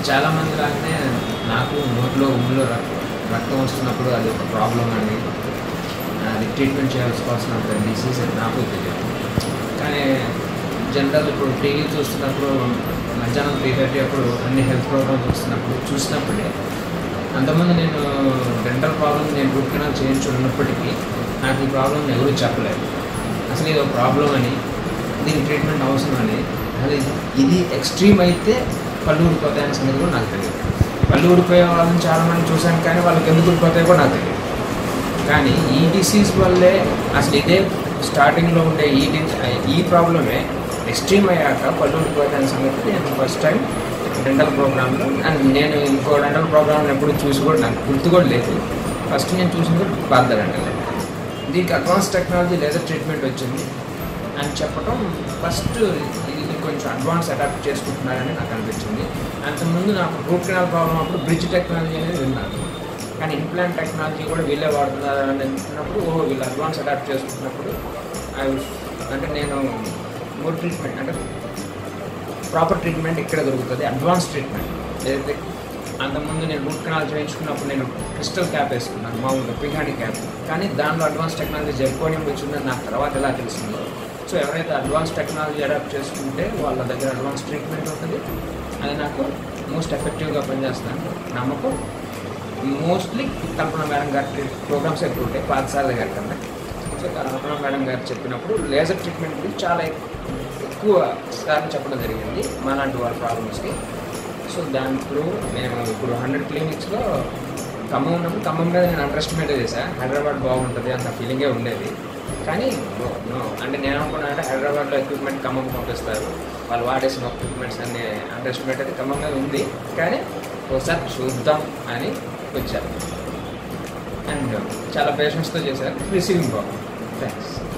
చాలామంది లాగానే నాకు నోట్లో ఉమ్ములో రక్తం వస్తున్నప్పుడు అది ఒక ప్రాబ్లం అని, అది ట్రీట్మెంట్ చేయాల్సిన డిసీజ్ అని నాకు తెలియదు. కానీ జనరల్ ఇప్పుడు టీవీ చూస్తున్నప్పుడు మధ్యాహ్నం 3:30 అప్పుడు అన్ని హెల్త్ ప్రోగ్రామ్స్ చూసినప్పుడే అంతకుముందు నేను డెంటల్ ప్రాబ్లం నేను రూట్ కెనాల్ చేయించుకున్నప్పటికీ నాకు ఈ ప్రాబ్లం ఎవరు చెప్పలేదు. అసలు ఇది ఒక ప్రాబ్లం అని, దీనికి ట్రీట్మెంట్ అవసరం అని, అది ఇది ఎక్స్ట్రీమ్ అయితే పళ్ళు ఊడిపోతాయనే సంగతి కూడా నాకు తెలియదు. పళ్ళు ఊడిపోయే వాళ్ళని చాలామంది చూశాను, కానీ వాళ్ళకి ఎందుకు ఊడిపోతాయో కూడా నాకు తెలియదు. కానీ ఈ డిసీజ్ వల్లే అసలు ఇదే స్టార్టింగ్లో ఉండే ఈ ప్రాబ్లమే ఎక్స్ట్రీమ్ అయ్యాక పళ్ళు ఊడిపోతాయనే సంగతి నేను ఫస్ట్ టైం డెంటల్ ప్రోగ్రాంలో, అండ్ నేను ఇంకో డెంటల్ ప్రోగ్రాంలో ఎప్పుడు చూసి కూడా నాకు గుర్తు కూడా లేదు. ఫస్ట్ నేను చూసింది కూడా పార్థ డెంటల్. దీనికి అడ్వాన్స్ టెక్నాలజీ లేజర్ ట్రీట్మెంట్ వచ్చింది అని చెప్పడం ఫస్ట్ ఇది కొంచెం అడ్వాన్స్ అడాప్ట్ చేసుకుంటున్నారని నాకు అనిపించింది. అంతకుముందు నాకు రూట్ కెనాల్ ప్రాబ్లం అప్పుడు బ్రిడ్జ్ టెక్నాలజీ అనేది విన్నాను, కానీ ఇంప్లాంట్ టెక్నాలజీ కూడా వీళ్ళే వాడుతున్నారు అని అనుకున్నప్పుడు వీళ్ళు అడ్వాన్స్ అడాప్ట్ చేసుకుంటున్నప్పుడు అంటే నేను మోర్ ట్రీట్మెంట్ అంటే ప్రాపర్ ట్రీట్మెంట్ ఇక్కడ దొరుకుతుంది, అడ్వాన్స్ ట్రీట్మెంట్. ఏదైతే అంతకుముందు నేను రూట్ కెనాల్ చేయించుకున్నప్పుడు నేను క్రిస్టల్ క్యాప్ వేసుకున్నాను, మామూలుగా పిగాని క్యాప్, కానీ దానిలో అడ్వాన్స్ టెక్నాలజీ జర్కోనియం వచ్చిందని నాకు తర్వాత ఎలా తెలిసిందో. సో ఎవరైతే అడ్వాన్స్ టెక్నాలజీ అడాప్ట్ చేసుకుంటే వాళ్ళ దగ్గర అడ్వాన్స్ ట్రీట్మెంట్ ఉంటుంది, అది నాకు మోస్ట్ ఎఫెక్టివ్గా పనిచేస్తాను నమ్మకం. మోస్ట్లీ కల్పన మేడం గారి ప్రోగ్రామ్స్ ఎక్కువ ఉంటాయి పాఠశాల గారి కన్నా. సో కల్పన మేడం గారు చెప్పినప్పుడు లేజర్ ట్రీట్మెంట్ గురించి చాలా ఎక్కువ సార్లు చెప్పడం జరిగింది మాలాంటి వాళ్ళ ప్రాబ్లమ్స్కి. సో దాంట్లో మేము ఇప్పుడు 100 క్లినిక్స్లో ఖమ్మం ఉన్నప్పుడు ఖమ్మం మీద నేను అండర్ ఎస్టిమేట్ చేశాను. హైదరాబాద్ బాగుంటుంది అంత ఫీలింగే ఉండేది, కానీ అంటే నేను అనుకున్నాను అంటే హైదరాబాద్లో ఎక్విప్మెంట్ ఖమ్మం పంపిస్తారు, వాళ్ళు వాడేసిన ఎక్విప్మెంట్స్ అన్ని అండర్ ఎస్టిమేట్ అయితే ఖమ్మం మీద ఉంది, కానీ ఒకసారి చూద్దాం అని వచ్చారు. అండ్ చాలా పేషెన్స్తో చేశారు, రిసీవింగ్ బాగుంది. థ్యాంక్స్.